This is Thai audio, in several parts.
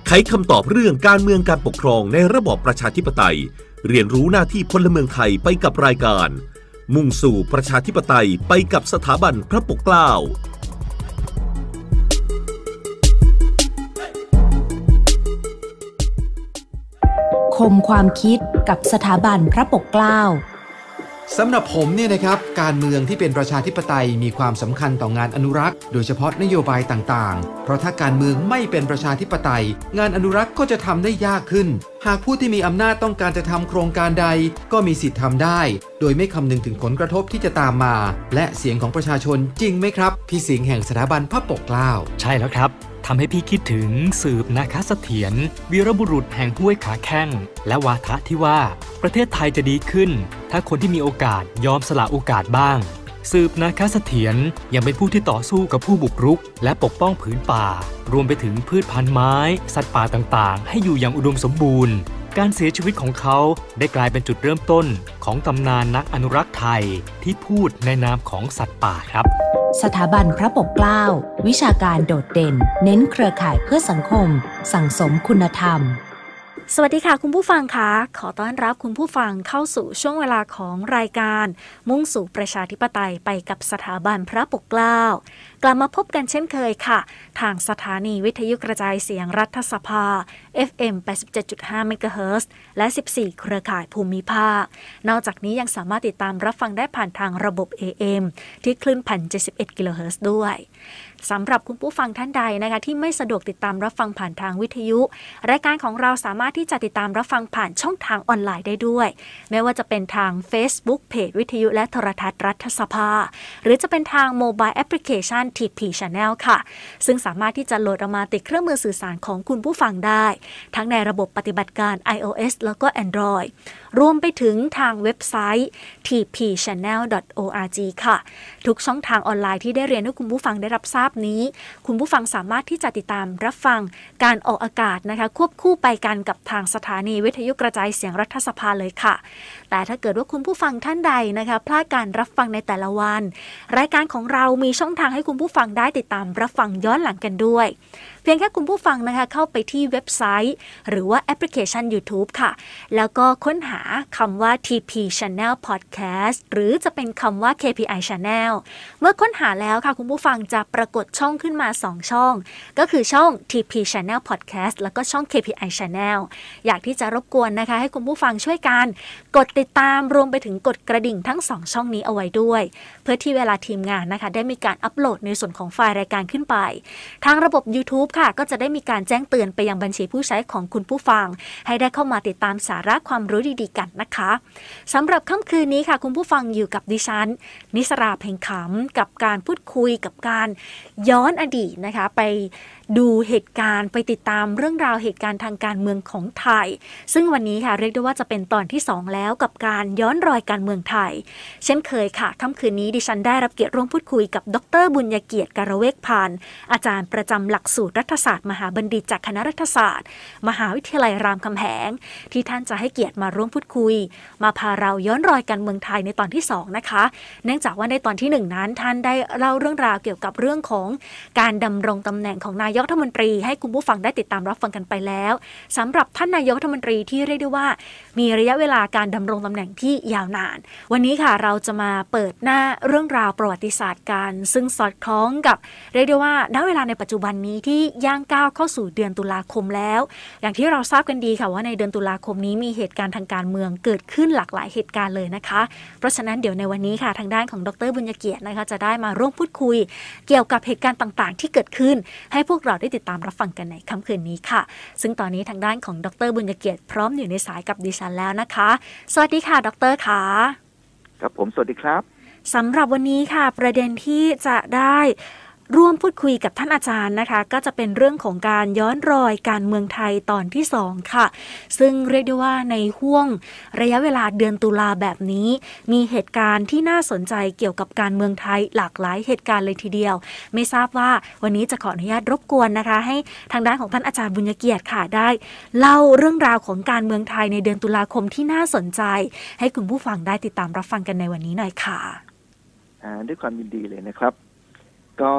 ไขคำตอบเรื่องการเมืองการปกครองในระบอบประชาธิปไตยเรียนรู้หน้าที่พลเมืองไทยไปกับรายการมุ่งสู่ประชาธิปไตยไปกับสถาบันพระปกเกล้าคมความคิดกับสถาบันพระปกเกล้าสำหรับผมเนี่ยนะครับการเมืองที่เป็นประชาธิปไตยมีความสำคัญต่องานอนุรักษ์โดยเฉพาะนโยบายต่างๆเพราะถ้าการเมืองไม่เป็นประชาธิปไตยงานอนุรักษ์ก็จะทำได้ยากขึ้นหากผู้ที่มีอำนาจต้องการจะทำโครงการใดก็มีสิทธิ์ทำได้โดยไม่คำนึงถึงผลกระทบที่จะตามมาและเสียงของประชาชนจริงไหมครับพี่สิงห์แห่งสถาบันพระปกเกล้าใช่แล้วครับทำให้พี่คิดถึงสืบนาคเสถียรวีรบุรุษแห่งห้วยขาแข้งและวาทะที่ว่าประเทศไทยจะดีขึ้นถ้าคนที่มีโอกาสยอมสละโอกาสบ้างสืบนาคเสถียรยังเป็นผู้ที่ต่อสู้กับผู้บุกรุกและปกป้องผืนป่ารวมไปถึงพืชพันธุ์ไม้สัตว์ป่าต่างๆให้อยู่อย่างอุดมสมบูรณ์การเสียชีวิตของเขาได้กลายเป็นจุดเริ่มต้นของตำนานนักอนุรักษ์ไทยที่พูดในนามของสัตว์ป่าครับสถาบันพระปกเกล้าวิชาการโดดเด่นเน้นเครือข่ายเพื่อสังคมสั่งสมคุณธรรมสวัสดีค่ะคุณผู้ฟังคะขอต้อนรับคุณผู้ฟังเข้าสู่ช่วงเวลาของรายการมุ่งสู่ประชาธิปไตยไปกับสถาบันพระปกเกล้ากลับมาพบกันเช่นเคยค่ะทางสถานีวิทยุกระจายเสียงรัฐสภา FM 87.5 เมกะเฮิรตซ์และ 14 เครือข่ายภูมิภาคนอกจากนี้ยังสามารถติดตามรับฟังได้ผ่านทางระบบ AM ที่คลื่น 1,071 กิโลเฮิรตซ์ด้วยสำหรับคุณผู้ฟังท่านใดนะคะที่ไม่สะดวกติดตามรับฟังผ่านทางวิทยุรายการของเราสามารถที่จะติดตามรับฟังผ่านช่องทางออนไลน์ได้ด้วยไม่ว่าจะเป็นทาง Facebook เพจวิทยุและโทรทัศน์รัฐสภาหรือจะเป็นทางโมบายแอปพลิเคชัน TP Channel ค่ะซึ่งสามารถที่จะโหลดออกมาติดเครื่องมือสื่อสารของคุณผู้ฟังได้ทั้งในระบบปฏิบัติการ iOS แล้วก็ Android รวมไปถึงทางเว็บไซต์ tpchannel.org ค่ะทุกช่องทางออนไลน์ที่ได้เรียนให้คุณผู้ฟังได้รับทราบนี้คุณผู้ฟังสามารถที่จะติดตามรับฟังการออกอากาศนะคะควบคู่ไปกันกับทางสถานีวิทยุกระจายเสียงรัฐสภาเลยค่ะแต่ถ้าเกิดว่าคุณผู้ฟังท่านใดนะคะพลาดการรับฟังในแต่ละวันรายการของเรามีช่องทางให้คุณผู้ฟังได้ติดตามรับฟังย้อนหลังกันด้วยเพียงแค่คุณผู้ฟังนะคะเข้าไปที่เว็บไซต์หรือว่าแอปพลิเคชัน YouTube ค่ะแล้วก็ค้นหาคำว่า TP Channel Podcast หรือจะเป็นคำว่า KPI Channel เมื่อค้นหาแล้วค่ะคุณผู้ฟังจะปรากฏช่องขึ้นมา2ช่องก็คือช่อง TP Channel Podcast แล้วก็ช่อง KPI Channel อยากที่จะรบกวนนะคะให้คุณผู้ฟังช่วยกันกดติดตามรวมไปถึงกดกระดิ่งทั้ง2ช่องนี้เอาไว้ด้วยเพื่อที่เวลาทีมงานนะคะได้มีการอัปโหลดในส่วนของไฟล์รายการขึ้นไปทางระบบ YouTubeค่ะก็จะได้มีการแจ้งเตือนไปยังบัญชีผู้ใช้ของคุณผู้ฟังให้ได้เข้ามาติดตามสาระความรู้ดีๆกันนะคะสำหรับค่ำคืนนี้ค่ะคุณผู้ฟังอยู่กับดิฉันนิสราเพ็งขำกับการพูดคุยกับการย้อนอดีตนะคะไปดูเหตุการณ์ไปติดตามเรื่องราวเหตุการณ์ทางการเมืองของไทยซึ่งวันนี้ค่ะเรียกได้ว่าจะเป็นตอนที่2แล้วกับการย้อนรอยการเมืองไทยเช่นเคยค่ะค่ำคืนนี้ดิฉันได้รับเกียรติร่วมพูดคุยกับดร.บุญญเกียรติการเวกพันธ์อาจารย์ประจำหลักสูตรรัฐศาสตร์มหาบัณฑิตจากคณะรัฐศาสตร์มหาวิทยาลัยรามคำแหงที่ท่านจะให้เกียรติมาร่วมพูดคุยมาพาเราย้อนรอยการเมืองไทยในตอนที่2นะคะเนื่องจากว่าในตอนที่1นั้นท่านได้เล่าเรื่องราวเกี่ยวกับเรื่องของการดำรงตำแหน่งของนายกรัฐมนตรีให้คุณผู้ฟังได้ติดตามรับฟังกันไปแล้วสำหรับท่านนายกรัฐมนตรีที่เรียกได้ว่ามีระยะเวลาการดำรงตำแหน่งที่ยาวนานวันนี้ค่ะเราจะมาเปิดหน้าเรื่องราวประวัติศาสตร์กันซึ่งสอดคล้องกับเรียกได้ว่าณเวลาในปัจจุบันนี้ที่ย่างก้าวเข้าสู่เดือนตุลาคมแล้วอย่างที่เราทราบกันดีค่ะว่าในเดือนตุลาคมนี้มีเหตุการณ์ทางการเมืองเกิดขึ้นหลากหลายเหตุการณ์เลยนะคะเพราะฉะนั้นเดี๋ยวในวันนี้ค่ะทางด้านของดร.บุญญเกียรตินะคะจะได้มาร่วมพูดคุยเกี่ยวกับเหตุการณ์ต่างๆที่เกิดขึ้นให้พวกเราได้ติดตามรับฟังกันในค่ำคืนนี้ค่ะซึ่งตอนนี้ทางด้านของดร.บุญญเกียรติพร้อมอยู่ในสายกับดิฉันแล้วนะคะสวัสดีค่ะดร.ค่ะครับผมสวัสดีครับสำหรับวันนี้ค่ะประเด็นที่จะได้ร่วมพูดคุยกับท่านอาจารย์นะคะก็จะเป็นเรื่องของการย้อนรอยการเมืองไทยตอนที่2ค่ะซึ่งเรียกได้ว่าในห้วงระยะเวลาเดือนตุลาแบบนี้มีเหตุการณ์ที่น่าสนใจเกี่ยวกับการเมืองไทยหลากหลายเหตุการณ์เลยทีเดียวไม่ทราบว่าวันนี้จะขออนุญาตรบกวนนะคะให้ทางด้านของท่านอาจารย์บุญญเกียรติค่ะได้เล่าเรื่องราวของการเมืองไทยในเดือนตุลาคมที่น่าสนใจให้คุณผู้ฟังได้ติดตามรับฟังกันในวันนี้หน่อยค่ะด้วยความยินดีเลยนะครับก็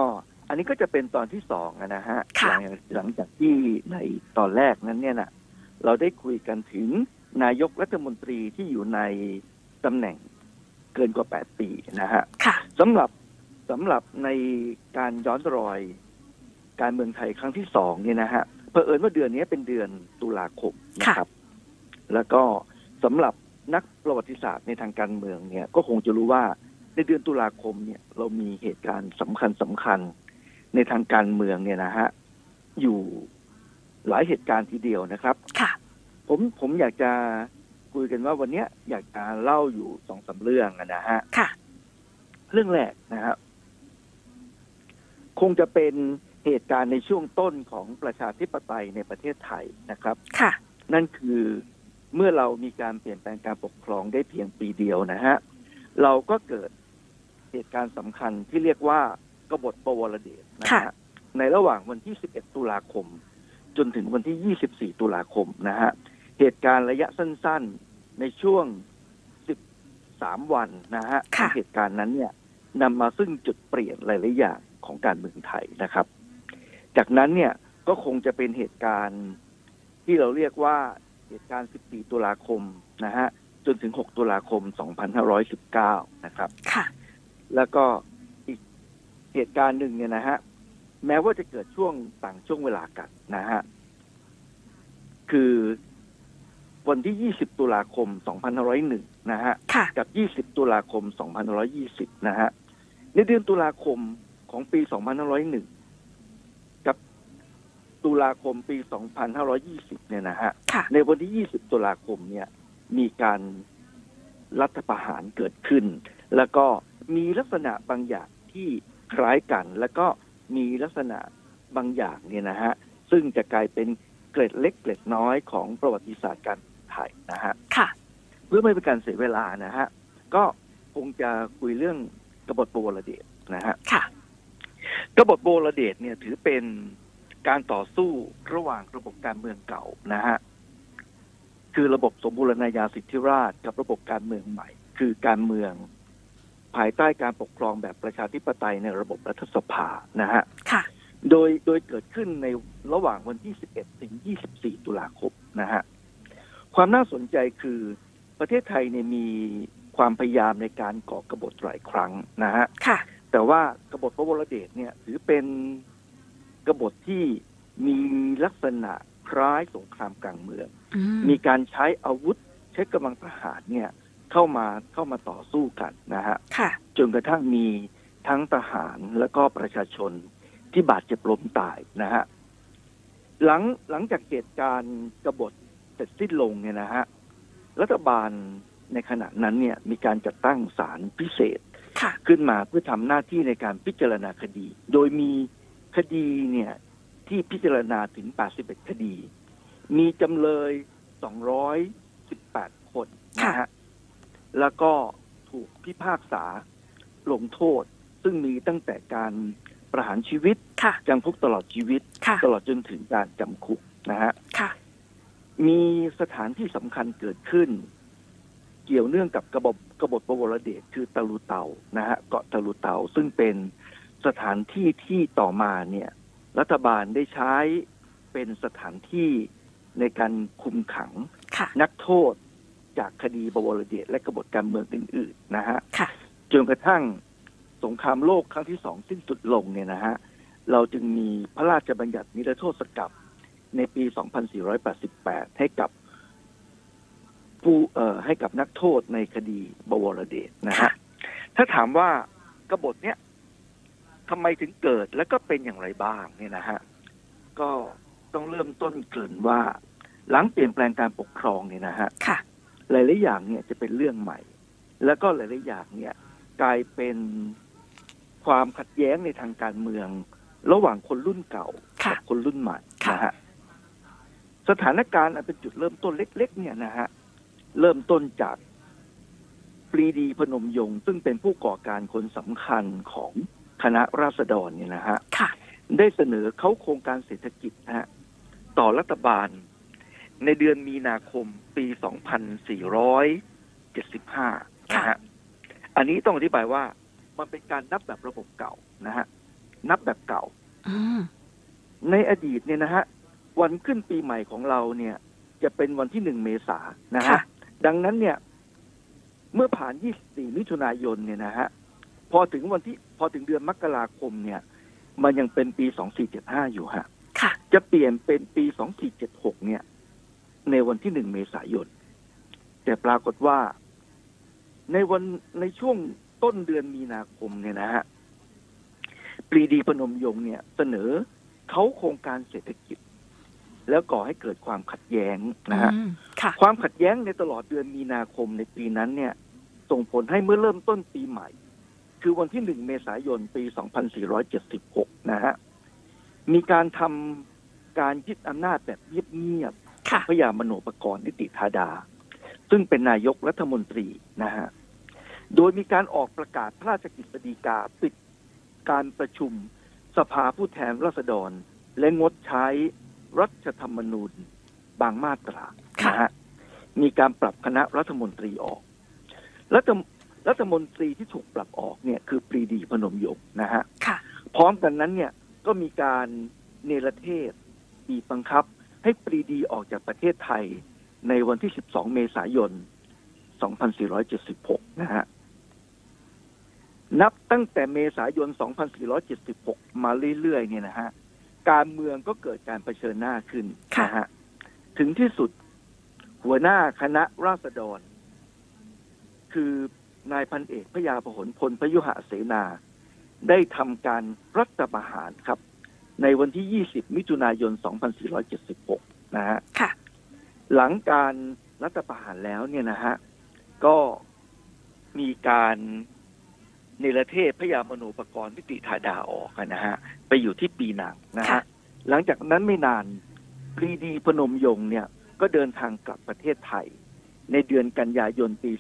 อันนี้ก็จะเป็นตอนที่2นะฮะหลังจากที่ในตอนแรกนั้นเนี่ยนะเราได้คุยกันถึงนายกรัฐมนตรีที่อยู่ในตำแหน่งเกินกว่า8 ปีนะฮะสำหรับในการย้อนรอยการเมืองไทยครั้งที่2เนี่ยนะฮะเผอิญว่าเดือนนี้เป็นเดือนตุลาคมนะครับแล้วก็สำหรับนักประวัติศาสตร์ในทางการเมืองเนี่ยก็คงจะรู้ว่าในเดือนตุลาคมเนี่ยเรามีเหตุการณ์สำคัญในทางการเมืองเนี่ยนะฮะอยู่หลายเหตุการณ์ทีเดียวนะครับผมอยากจะคุยกันว่าวันนี้อยากจะเล่าอยู่2-3 เรื่องนะฮะเรื่องแรกนะฮะคงจะเป็นเหตุการณ์ในช่วงต้นของประชาธิปไตยในประเทศไทยนะครับนั่นคือเมื่อเรามีการเปลี่ยนแปลงการปกครองได้เพียงปีเดียวนะฮะเราก็เกิดเหตุการณ์สำคัญที่เรียกว่ากบฏปวรเดชนะฮะในระหว่างวันที่11 ตุลาคมจนถึงวันที่24 ตุลาคมนะฮะเหตุการณ์ระยะสั้นๆในช่วง13 วันนะฮะเหตุการณ์นั้นเนี่ยนำมาซึ่งจุดเปลี่ยนหลายๆอย่างของการเมืองไทยนะครับจากนั้นเนี่ยก็คงจะเป็นเหตุการณ์ที่เราเรียกว่าเหตุการณ์14 ตุลาคมนะฮะจนถึง6 ตุลาคม 2519นะครับแล้วก็อีกเหตุการณ์หนึ่งเนี่ยนะฮะแม้ว่าจะเกิดช่วงต่างช่วงเวลากันนะฮะคือวันที่20 ตุลาคม 2501นะฮะกับ20 ตุลาคม 2520นะฮะในเดือนตุลาคมของปี 2501กับตุลาคมปี 2520เนี่ยนะฮะในวันที่20 ตุลาคมเนี่ยมีการรัฐประหารเกิดขึ้นแล้วก็มีลักษณะบางอย่างที่คล้ายกันแล้วก็มีลักษณะบางอย่างเนี่ยนะฮะซึ่งจะกลายเป็นเกร็ดเล็กเกร็ดน้อยของประวัติศาสตร์การไทยนะฮะเพื่อไม่เป็นการเสียเวลานะฮะก็คงจะคุยเรื่องกบฏปวรเดชนะฮะกบฏปวรเดชเนี่ยถือเป็นการต่อสู้ระหว่างระบบการเมืองเก่านะฮะคือระบบสมบูรณาญาสิทธิราชย์กับระบบการเมืองใหม่คือการเมืองภายใต้การปกครองแบบประชาธิปไตยในระบบรัฐสภานะฮะโดยเกิดขึ้นในระหว่างวันที่11 ถึง 24 ตุลาคมนะฮะความน่าสนใจคือประเทศไทยเนี่ยมีความพยายามในการก่อกบฏหลายครั้งนะฮะแต่ว่ากบฏปวรเดชเนี่ยถือเป็นกบฏที่มีลักษณะคล้ายสงครามกลางเมืองมีการใช้อาวุธใช้กำลังทหารเนี่ยเข้ามาต่อสู้กันนะฮะจนกระทั่งมีทั้งทหารและก็ประชาชนที่บาดเจ็บล้มตายนะฮะหลังจากเหตุการณ์กบฏเสร็จสิ้นลงเนี่ยนะฮะรัฐบาลในขณะนั้นเนี่ยมีการจัดตั้งศาลพิเศษขึ้นมาเพื่อทำหน้าที่ในการพิจารณาคดีโดยมีคดีเนี่ยที่พิจารณาถึง81 คดีมีจำเลย218 คนนะฮะแล้วก็ถูกพิพากษาลงโทษซึ่งมีตั้งแต่การประหารชีวิตจำคุกตลอดชีวิตตลอดจนถึงการจำคุกนะฮะมีสถานที่สำคัญเกิดขึ้นเกี่ยวเนื่องกับกบฏปวรเดชคือตะลุเตานะฮะเกาะตะลุเตาซึ่งเป็นสถานที่ที่ต่อมาเนี่ยรัฐบาลได้ใช้เป็นสถานที่ในการคุมขังนักโทษจากคดีปวรเดชและกบฏการเมืองอื่นๆนะฮะจนกระทั่งสงครามโลกครั้งที่2สิ้นสุดลงเนี่ยนะฮะเราจึงมีพระราชบัญญัตินิรโทษกรรมในปี 2488 ให้กับนักโทษในคดีปวรเดชนะฮะถ้าถามว่ากบฏเนี้ยทำไมถึงเกิดและก็เป็นอย่างไรบ้างเนี่ยนะฮะก็ต้องเริ่มต้นเกริ่นว่าหลังเปลี่ยนแปลงการปกครองเนี่ยนะฮะหลายๆอย่างเนี่ยจะเป็นเรื่องใหม่แล้วก็หลายๆอย่างเนี่ยกลายเป็นความขัดแย้งในทางการเมืองระหว่างคนรุ่นเก่ากับคนรุ่นใหม่นะฮะสถานการณ์อันเป็นจุดเริ่มต้นเล็กๆเนี่ยนะฮะเริ่มต้นจากปรีดีพนมยงค์ซึ่งเป็นผู้ก่อการคนสำคัญของคณะราษฎรเนี่ยนะฮะได้เสนอเขาโครงการเศรษฐกิจนะฮะต่อรัฐบาลในเดือนมีนาคมปี 2475 นะฮะอันนี้ต้องอธิบายว่ามันเป็นการนับแบบระบบเก่านะฮะนับแบบเก่าในอดีตเนี่ยนะฮะวันขึ้นปีใหม่ของเราเนี่ยจะเป็นวันที่1 เมษายนนะฮะดังนั้นเนี่ยเมื่อผ่าน24 มิถุนายนเนี่ยนะฮะพอถึงเดือนมกราคมเนี่ยมันยังเป็นปี2475อยู่ฮะจะเปลี่ยนเป็นปี2476เนี่ยในวันที่1 เมษายนแต่ปรากฏว่าในช่วงต้นเดือนมีนาคมเนี่ยนะฮะปรีดีพนมยงค์เนี่ยเสนอเขาโครงการเศรษฐกิจแล้วก่อให้เกิดความขัดแย้งนะฮะความขัดแย้งในตลอดเดือนมีนาคมในปีนั้นเนี่ยส่งผลให้เมื่อเริ่มต้นปีใหม่คือวันที่1 เมษายนปี2476นะฮะมีการทำการยึดอำนาจแบบเงียบๆพระยามโนปกรณ์นิติธาดาซึ่งเป็นนายกรัฐมนตรีนะฮะโดยมีการออกประกาศพระราชกฤษฎีกาปิดการประชุมสภาผู้แทนราษฎรและงดใช้รัฐธรรมนูญบางมาตรานะฮะมีการปรับคณะรัฐมนตรีออกรัฐมนตรีที่ถูกปรับออกเนี่ยคือปรีดีพนมยงค์นะฮะพร้อมกันนั้นเนี่ยก็มีการเนรเทศบีบบังคับให้ปรีดีออกจากประเทศไทยในวันที่12 เมษายน 2476นะฮะนับตั้งแต่เมษายน 2476มาเรื่อยๆเนี่ยนะฮะการเมืองก็เกิดการเผชิญหน้าขึ้นนะฮะถึงที่สุดหัวหน้าคณะราษฎรคือนายพันเอกพยาพหลพลพยุหเสนาได้ทำการรัฐประหารครับในวันที่20 มิถุนายน 2476นะฮะหลังการรัฐประหารแล้วเนี่ยนะฮะก็มีการเนรเทศพระยามโนปกรณ์นิติธาดาออกนะฮะไปอยู่ที่ปีนังนะฮะหลังจากนั้นไม่นานปรีดีพนมยงค์เนี่ยก็เดินทางกลับประเทศไทยในเดือนกันยายนปี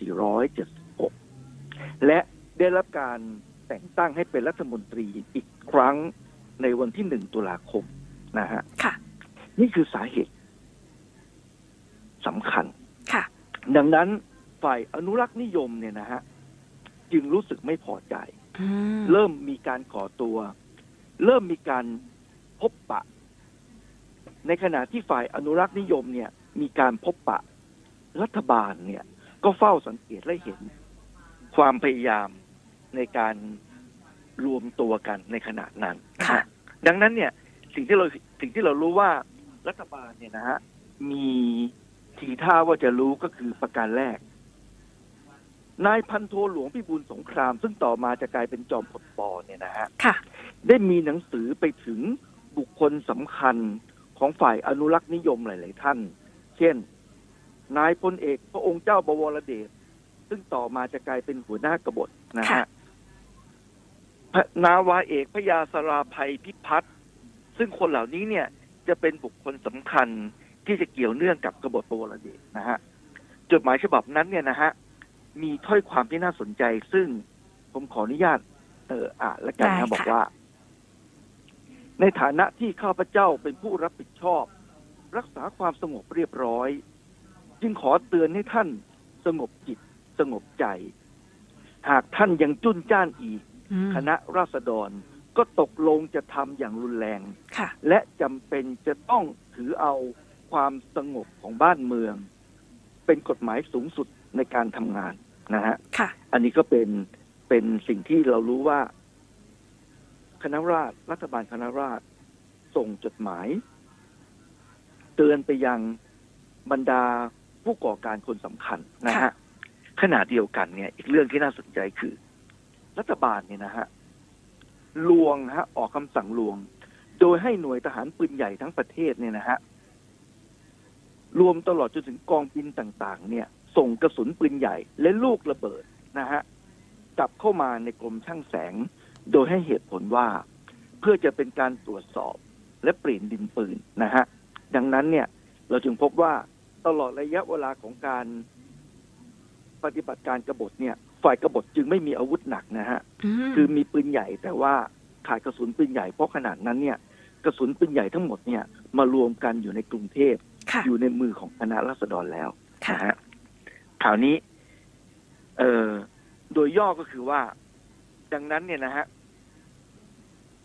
2476และได้รับการแต่งตั้งให้เป็นรัฐมนตรีอีกครั้งในวันที่1 ตุลาคมนะฮะนี่คือสาเหตุสำคัญดังนั้นฝ่ายอนุรักษ์นิยมเนี่ยนะฮะจึงรู้สึกไม่พอใจเริ่มมีการก่อตัวเริ่มมีการพบปะในขณะที่ฝ่ายอนุรักษ์นิยมเนี่ยมีการพบปะรัฐบาลเนี่ยก็เฝ้าสังเกตและเห็นความพยายามในการรวมตัวกันในขณะนั้นนะฮะดังนั้นเนี่ยสิ่งที่เรารู้ว่ารัฐบาลเนี่ยนะฮะมีทีท่าว่าจะรู้ก็คือประการแรกนายพันโทหลวงพิบูลสงครามซึ่งต่อมาจะกลายเป็นจอมพลป.เนี่ยนะฮะได้มีหนังสือไปถึงบุคคลสำคัญของฝ่ายอนุรักษ์นิยมหลายๆท่านเช่นนายพลเอกพระองค์เจ้าบวรเดชซึ่งต่อมาจะกลายเป็นหัวหน้ากบฏนะฮะนาวาเอกพระยาสราภัยพิพัฒน์ซึ่งคนเหล่านี้เนี่ยจะเป็นบุคคลสำคัญที่จะเกี่ยวเนื่องกับกบฏบวรเดชนะฮะจดหมายฉบับนั้นเนี่ยนะฮะมีถ้อยความที่น่าสนใจซึ่งผมขออนุญาตอ่านและกันนะบอกว่าในฐานะที่ข้าพเจ้าเป็นผู้รับผิดชอบรักษาความสงบเรียบร้อยจึงขอเตือนให้ท่านสงบจิตสงบใจหากท่านยังจุ้นจ้านอีกคณะราษฎรก็ตกลงจะทำอย่างรุนแรงและจำเป็นจะต้องถือเอาความสงบของบ้านเมืองเป็นกฎหมายสูงสุดในการทำงานนะฮะอันนี้ก็เป็นสิ่งที่เรารู้ว่าคณะราษฎรรัฐบาลคณะราษฎรส่งจดหมายเตือนไปยังบรรดาผู้ก่อการคนสำคัญนะฮะขณะเดียวกันเนี่ยอีกเรื่องที่น่าสนใจคือรัฐบาลเนี่ยนะฮะลวงฮะออกคำสั่งลวงโดยให้หน่วยทหารปืนใหญ่ทั้งประเทศเนี่ยนะฮะรวมตลอดจนถึงกองบินต่างๆเนี่ยส่งกระสุนปืนใหญ่และลูกระเบิดนะฮะกลับเข้ามาในกรมช่างแสงโดยให้เหตุผลว่าเพื่อจะเป็นการตรวจสอบและเปลี่ยนดินปืนนะฮะดังนั้นเนี่ยเราจึงพบว่าตลอดระยะเวลาของการปฏิบัติการกบฏเนี่ยฝ่ายกบฏจึงไม่มีอาวุธหนักนะฮะคือมีปืนใหญ่แต่ว่าขาดกระสุนปืนใหญ่เพราะขนาดนั้นเนี่ยกระสุนปืนใหญ่ทั้งหมดเนี่ยมารวมกันอยู่ในกรุงเทพอยู่ในมือของคณะราษฎรแล้วนะฮะข่าวนี้โดยย่อก็คือว่าดังนั้นเนี่ยนะฮะ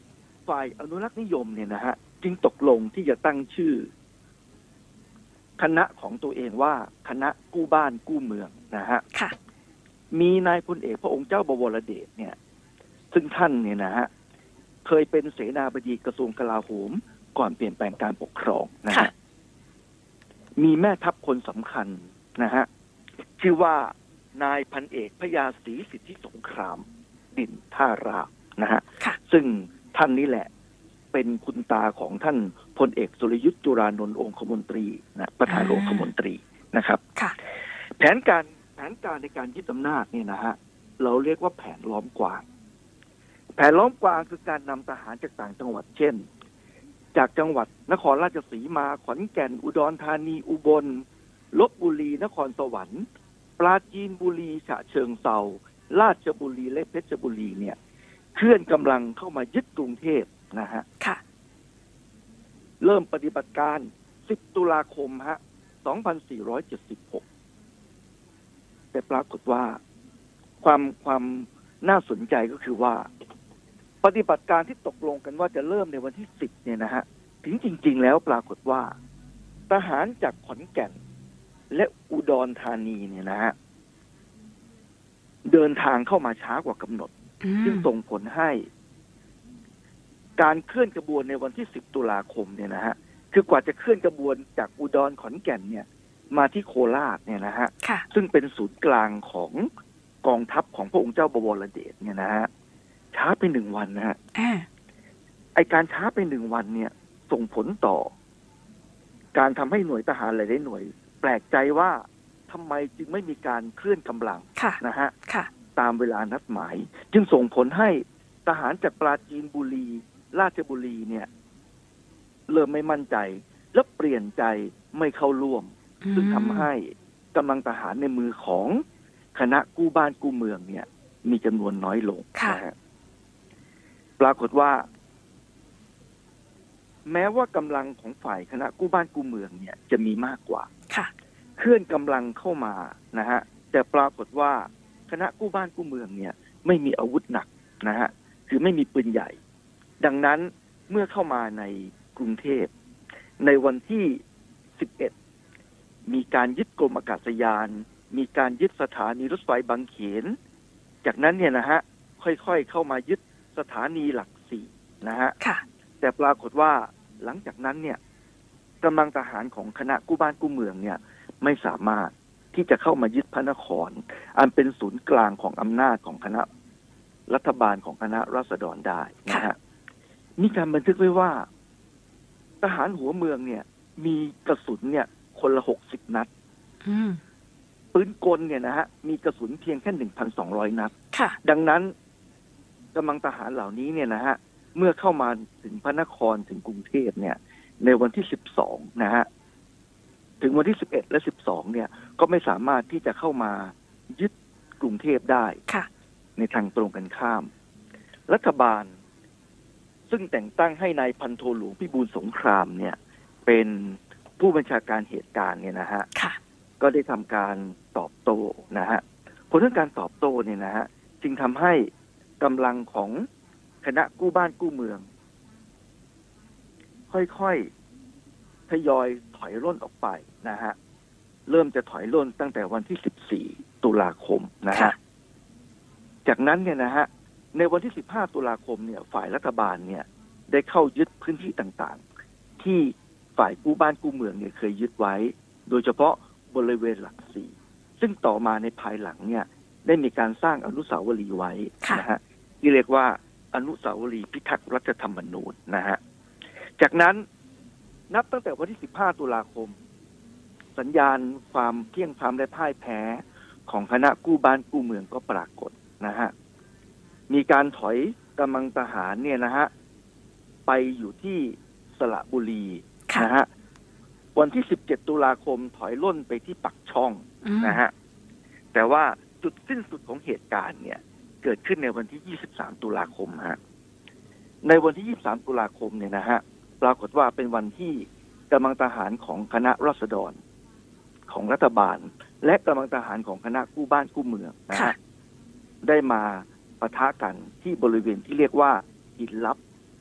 ฝ่ายอนุรักษ์นิยมเนี่ยนะฮะจึงตกลงที่จะตั้งชื่อคณะของตัวเองว่าคณะกู้บ้านกู้เมืองนะฮะมีนายพลเอกพระองค์เจ้าบวรเดชเนี่ยซึ่งท่านเนี่ยนะฮะเคยเป็นเสนาบดีกระทรวงกลาโหมก่อนเปลี่ยนแปลงการปกครองนะฮะมีแม่ทัพคนสำคัญนะฮะชื่อว่านายพันเอกพญาศรีสิทธิสงครามดินท่าราบนะฮะซึ่งท่านนี้แหละเป็นคุณตาของท่านพลเอกสุรยุทธ์จุรานนท์องคมนตรีนะประธานองคมนตรีนะครับแผนการในการยึดอำนาจเนี่ยนะฮะเราเรียกว่าแผนล้อมกวางแผนล้อมกวางคือการนำทหารจากต่างจังหวัดเช่นจากจังหวัดนครราชสีมาขอนแก่นอุดรธานีอุบลลพบุรีนครสวรรค์ปราจีนบุรีฉะเชิงเทราราชบุรีและเพชรบุรีเนี่ยเคลื่อนกำลังเข้ามายึดกรุงเทพนะฮะเริ่มปฏิบัติการ10ตุลาคมฮะ2476แต่ปรากฏว่าความน่าสนใจก็คือว่าปฏิบัติการที่ตกลงกันว่าจะเริ่มในวันที่10เนี่ยนะฮะถึงจริงๆแล้วปรากฏว่าทหารจากขอนแก่นและอุดรธานีเนี่ยนะฮะเดินทางเข้ามาช้ากว่ากำหนดซึ่งส่งผลให้การเคลื่อนกระบวนในวันที่10ตุลาคมเนี่ยนะฮะคือกว่าจะเคลื่อนกระบวนจากอุดรขอนแก่นเนี่ยมาที่โคราชเนี่ยนะฮะซึ่งเป็นศูนย์กลางของกองทัพของพระองค์เจ้าบวรเดชเนี่ยนะฮะช้าไป1 วันนะฮะไอการช้าไป1 วันเนี่ยส่งผลต่อการทำให้หน่วยทหารหลายๆหน่วยแปลกใจว่าทำไมจึงไม่มีการเคลื่อนกำลังนะฮะตามเวลานัดหมายจึงส่งผลให้ทหารจากปราจีนบุรีราชบุรีเนี่ยเริ่มไม่มั่นใจและเปลี่ยนใจไม่เข้าร่วมซึ่งทำให้กำลังทหารในมือของคณะกู้บ้านกู้เมืองเนี่ยมีจำนวนน้อยลงนะฮะปรากฏว่าแม้ว่ากำลังของฝ่ายคณะกู้บ้านกู้เมืองเนี่ยจะมีมากกว่าเคลื่อนกำลังเข้ามานะฮะแต่ปรากฏว่าคณะกู้บ้านกู้เมืองเนี่ยไม่มีอาวุธหนักนะฮะคือไม่มีปืนใหญ่ดังนั้นเมื่อเข้ามาในกรุงเทพในวันที่11มีการยึดกรมอากาศยานมีการยึดสถานีรถไฟบางเขนจากนั้นเนี่ยนะฮะค่อยๆเข้ามายึดสถานีหลัก4นะฮะแต่ปรากฏว่าหลังจากนั้นเนี่ยกำลังทหารของคณะกู้บ้านกู้เมืองเนี่ยไม่สามารถที่จะเข้ามายึดพระนครอันเป็นศูนย์กลางของอำนาจของคณะรัฐบาลของคณะราษฎรได้นะฮะมีการบันทึกไว้ว่าทหารหัวเมืองเนี่ยมีกระสุนเนี่ยคนละ60 นัดปืนกลเนี่ยนะฮะมีกระสุนเพียงแค่ 1,200 นัดดังนั้นกำลังทหารเหล่านี้เนี่ยนะฮะเมื่อเข้ามาถึงพระนครถึงกรุงเทพเนี่ยในวันที่12นะฮะถึงวันที่11และ12เนี่ยก็ไม่สามารถที่จะเข้ามายึดกรุงเทพได้ในทางตรงกันข้ามรัฐบาลซึ่งแต่งตั้งให้นายพันโทหลวงพิบูลสงครามเนี่ยเป็นผู้บัญชาการเหตุการณ์เนี่ยนะฮะก็ได้ทำการตอบโต้นะฮะผลของการตอบโต้เนี่ยนะฮะจึงทำให้กำลังของคณะกู้บ้านกู้เมืองค่อยๆทยอยถอยร่นออกไปนะฮะเริ่มจะถอยร่นตั้งแต่วันที่14ตุลาคมนะฮะจากนั้นเนี่ยนะฮะในวันที่15ตุลาคมเนี่ยฝ่ายรัฐบาลเนี่ยได้เข้ายึดพื้นที่ต่างๆที่ฝ่ายกู้บ้านกู้เมืองเนี่ยเคยยึดไว้โดยเฉพาะบริเวณหลัก4ซึ่งต่อมาในภายหลังเนี่ยได้มีการสร้างอนุสาวรีย์ไว้นะฮะที่เรียกว่าอนุสาวรีย์พิทักษ์รัฐธรรมนูญนะฮะจากนั้นนับตั้งแต่วันที่15ตุลาคมสัญญาณความเที่ยงธรรมและพ่ายแพ้ของคณะกู้บ้านกู้เมืองก็ปรากฏนะฮะมีการถอยกำลังทหารเนี่ยนะฮะไปอยู่ที่สระบุรีนะฮะวันที่17ตุลาคมถอยร่นไปที่ปักช่องนะฮะแต่ว่าจุดสิ้นสุดของเหตุการณ์เนี่ยเกิดขึ้นในวันที่23ตุลาคมฮะในวันที่23ตุลาคมเนี่ยนะฮะปรากฏว่าเป็นวันที่กำลังทหารของคณะราษฎรของรัฐบาลและกำลังทหารของคณะกู้บ้านกู้เมืองนะฮะได้มาปะทะกันที่บริเวณที่เรียกว่าหินลับ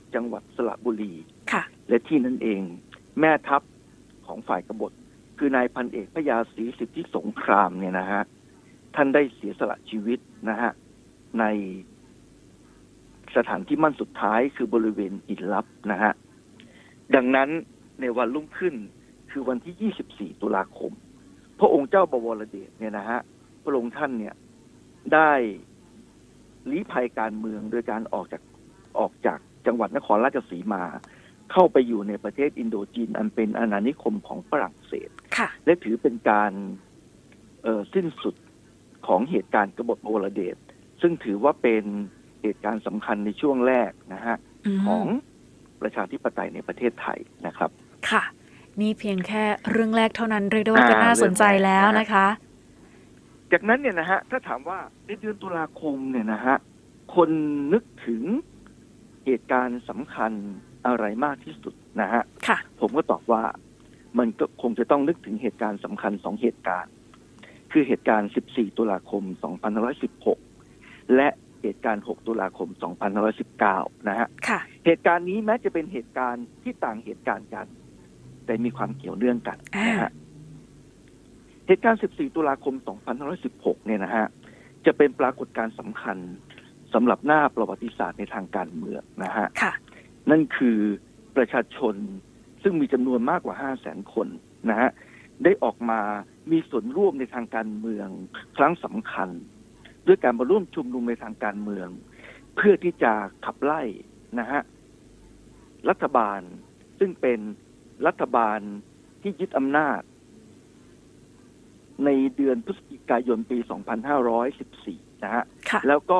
จังหวัดสระบุรีค่ะและที่นั่นเองแม่ทัพของฝ่ายกบฏคือนายพันเอกพยาศรีสิทธิสงครามเนี่ยนะฮะท่านได้เสียสละชีวิตนะฮะในสถานที่มั่นสุดท้ายคือบริเวณหินลับนะฮะดังนั้นในวันรุ่งขึ้นคือวันที่ 24 ตุลาคมพระองค์เจ้าบวรเดชเนี่ยนะฮะพระองค์ท่านเนี่ยได้ลี้ภัยการเมืองโดยการออกจากจังหวัดนครราชสีมาเข้าไปอยู่ในประเทศอินโดจีนอันเป็นอาณานิคมของฝรั่งเศสและถือเป็นการสิ้นสุดของเหตุการณ์กบฏบวรเดชซึ่งถือว่าเป็นเหตุการณ์สำคัญในช่วงแรกนะฮะของประชาธิปไตยในประเทศไทยนะครับค่ะนี่เพียงแค่เรื่องแรกเท่านั้นเรียกได้ว่าก็น่าสนใจแล้วนะคะจากนั้นเนี่ยนะฮะถ้าถามว่าในเดือนตุลาคมเนี่ยนะฮะคนนึกถึงเหตุการณ์สำคัญอะไรมากที่สุดนะฮะผมก็ตอบว่ามันก็คงจะต้องนึกถึงเหตุการณ์สำคัญ2เหตุการณ์คือเหตุการณ์14ตุลาคม2516และเหตุการณ์6ตุลาคม2519นะฮะเหตุการณ์นี้แม้จะเป็นเหตุการณ์ที่ต่างเหตุการณ์กันแต่มีความเกี่ยวเนื่องกันนะฮะเหตุการณ์14ตุลาคม2516เนี่ยนะฮะจะเป็นปรากฏการณ์สำคัญสำหรับหน้าประวัติศาสตร์ในทางการเมืองนะฮะนั่นคือประชาชนซึ่งมีจำนวนมากกว่า 500,000 คนนะฮะได้ออกมามีส่วนร่วมในทางการเมืองครั้งสำคัญด้วยการมาร่วมชุมนุมในทางการเมืองเพื่อที่จะขับไล่นะฮะรัฐบาลซึ่งเป็นรัฐบาลที่ยึดอำนาจในเดือนพฤศจิกายนปี 2514 นะฮะแล้วก็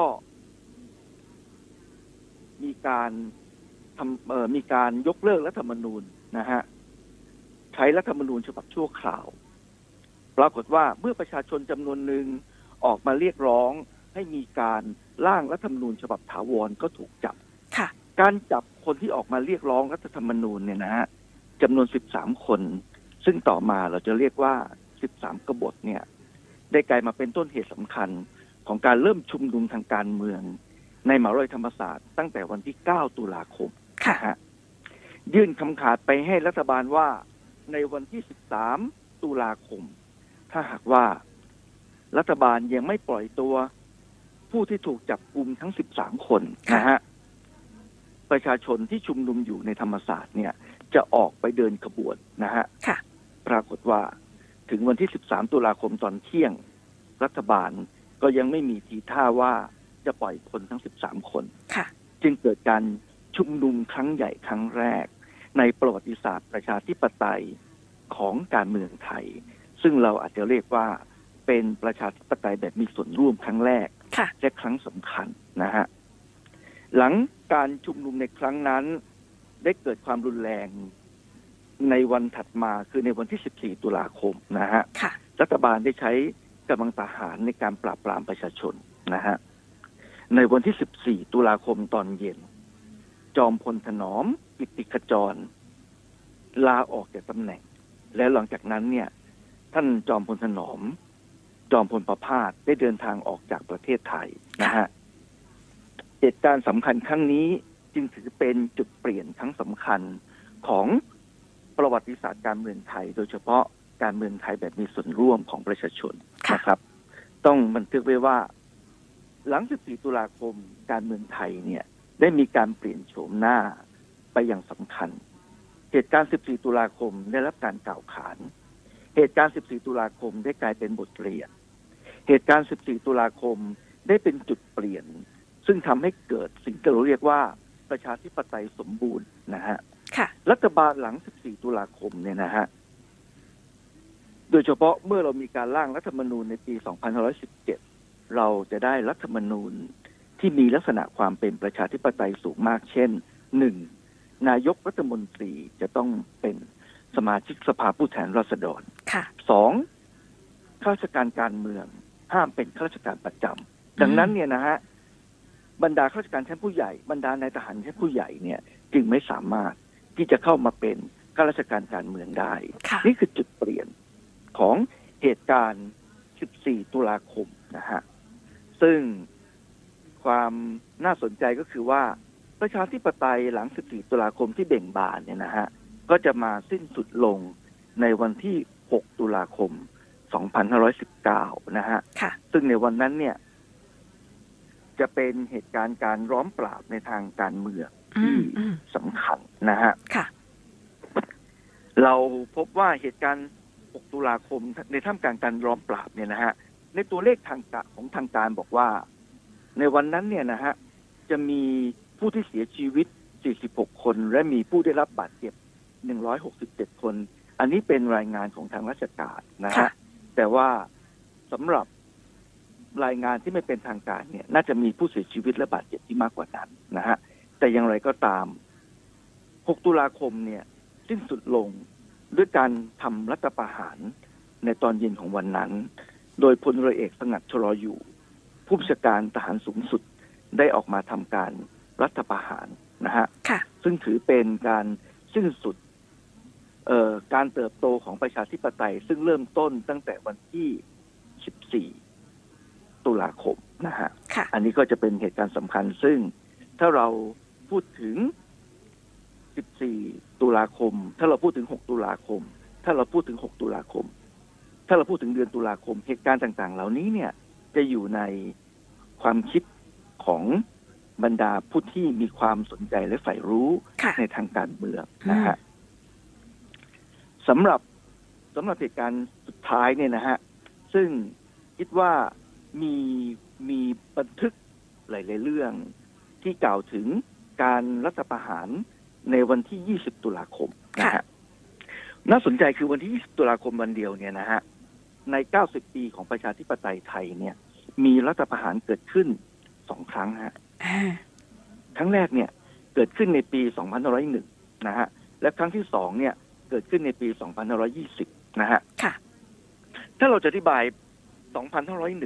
มีการยกเลิกรัฐธรรมนูญนะฮะใช้รัฐธรรมนูญฉบับชั่วคราวปรากฏว่าเมื่อประชาชนจำนวนหนึ่งออกมาเรียกร้องให้มีการร่างรัฐธรรมนูญฉบับถาวรก็ถูกจับการจับคนที่ออกมาเรียกร้องรัฐธรรมนูญเนี่ยนะฮะจำนวน13คนซึ่งต่อมาเราจะเรียกว่า13กบฏเนี่ยได้กลายมาเป็นต้นเหตุสำคัญของการเริ่มชุมนุมทางการเมืองในมหาวิทยาลัยธรรมศาสตร์ตั้งแต่วันที่9ตุลาคมนะฮะยื่นคำขาดไปให้รัฐบาลว่าในวันที่13ตุลาคมถ้าหากว่ารัฐบาลยังไม่ปล่อยตัวผู้ที่ถูกจับกุมทั้ง13คนนะฮะประชาชนที่ชุมนุมอยู่ในธรรมศาสตร์เนี่ยจะออกไปเดินขบวนนะฮะปรากฏว่าถึงวันที่13ตุลาคมตอนเที่ยงรัฐบาลก็ยังไม่มีทีท่าว่าจะปล่อยคนทั้ง13คนจึงเกิดการชุมนุมครั้งใหญ่ครั้งแรกในประวัติศาสตร์ประชาธิปไตยของการเมืองไทยซึ่งเราอาจจะเรียกว่าเป็นประชาธิปไตยแบบมีส่วนร่วมครั้งแรกและครั้งสำคัญนะฮะหลังการชุมนุมในครั้งนั้นได้เกิดความรุนแรงในวันถัดมาคือในวันที่14ตุลาคมนะฮะรัฐบาลได้ใช้กำลังทหารในการปราบปรามประชาชนนะฮะในวันที่14ตุลาคมตอนเย็นจอมพลถนอมกิตติขจรลาออกจากตำแหน่งแล้วหลังจากนั้นเนี่ยท่านจอมพลถนอมจอมพลประภาสได้เดินทางออกจากประเทศไทยนะฮะเหตุการณ์สำคัญครั้งนี้จึงถือเป็นจุดเปลี่ยนครั้งสำคัญของประวัติศาสตร์การเมืองไทยโดยเฉพาะการเมืองไทยแบบมีส่วนร่วมของประชาชนนะครับต้องบันทึกไว้ว่าหลัง14ตุลาคมการเมืองไทยเนี่ยได้มีการเปลี่ยนโฉมหน้าไปอย่างสำคัญเหตุการณ์14ตุลาคมได้รับการกล่าวขานเหตุการณ์14ตุลาคมได้กลายเป็นบทเรียนเหตุการณ์14ตุลาคมได้เป็นจุดเปลี่ยนซึ่งทำให้เกิดสิ่งที่เราเรียกว่าประชาธิปไตยสมบูรณ์นะฮะรัฐบาลหลัง14ตุลาคมเนี่ยนะฮะโดยเฉพาะเมื่อเรามีการร่างรัฐธรรมนูญในปี2517เราจะได้รัฐธรรมนูญที่มีลักษณะความเป็นประชาธิปไตยสูงมากเช่น 1. นายกรัฐมนตรีจะต้องเป็นสมาชิกสภาผู้แทนราษฎร 2. ข้าราชการการเมืองห้ามเป็นข้าราชการประจำดังนั้นเนี่ยนะฮะบรรดาข้าราชการชั้นผู้ใหญ่บรรดานายทหารชั้นผู้ใหญ่เนี่ยจึงไม่สามารถที่จะเข้ามาเป็นข้าราชการการเมืองได้นี่คือจุดเปลี่ยนของเหตุการณ์14ตุลาคมนะฮะซึ่งความน่าสนใจก็คือว่าประชาธิปไตยหลัง 14 ตุลาคมที่เบ่งบานเนี่ยนะฮะก็จะมาสิ้นสุดลงในวันที่ 6 ตุลาคม 2519 นะฮะซึ่งในวันนั้นเนี่ยจะเป็นเหตุการณ์การล้อมปราบในทางการเมืองที่สำคัญนะฮะเราพบว่าเหตุการณ์ 6 ตุลาคมในท่ามกลางการล้อมปราบเนี่ยนะฮะในตัวเลขทางการบอกว่าในวันนั้นเนี่ยนะฮะจะมีผู้ที่เสียชีวิต 46 คนและมีผู้ได้รับบาดเจ็บ 167 คน อันนี้เป็นรายงานของทางราชการนะฮะแต่ว่าสำหรับรายงานที่ไม่เป็นทางการเนี่ยน่าจะมีผู้เสียชีวิตและบาดเจ็บที่มากกว่านั้นนะฮะแต่อย่างไรก็ตาม 6 ตุลาคมเนี่ยสิ้นสุดลงด้วยการทำรัฐประหารในตอนเย็นของวันนั้นโดยพลเรือเอกสงัดชลออยู่ผู้บัญชาการทหารสูงสุดได้ออกมาทำการรัฐประหารนะฮะซึ่งถือเป็นการสิ้นสุดการเติบโตของประชาธิปไตยซึ่งเริ่มต้นตั้งแต่วันที่ 14 ตุลาคมนะฮะอันนี้ก็จะเป็นเหตุการณ์สำคัญซึ่งถ้าเราพูดถึง 14 ตุลาคมถ้าเราพูดถึง 6 ตุลาคมถ้าเราพูดถึง 6 ตุลาคมถ้าเราพูดถึงเดือนตุลาคมเหตุการณ์ต่างๆเหล่านี้เนี่ยจะอยู่ในความคิดของบรรดาผู้ที่มีความสนใจและใฝ่รู้ในทางการเมืองนะฮะสำหรับเหตุการณ์สุดท้ายเนี่ยนะฮะซึ่งคิดว่ามีบันทึกหลายๆเรื่องที่กล่าวถึงการรัฐประหารในวันที่ 20 ตุลาคมนะฮะน่าสนใจคือวันที่ 20 ตุลาคมวันเดียวเนี่ยนะฮะใน 90 ปีของประชาธิปไตยไทยเนี่ยมีรัฐประหารเกิดขึ้น 2 ครั้งฮะครั้งแรกเนี่ยเกิดขึ้นในปี 2501 นะฮะและครั้งที่ 2 เนี่ยเกิดขึ้นในปี 2520 นะฮะถ้าเราจะอธิบาย 2501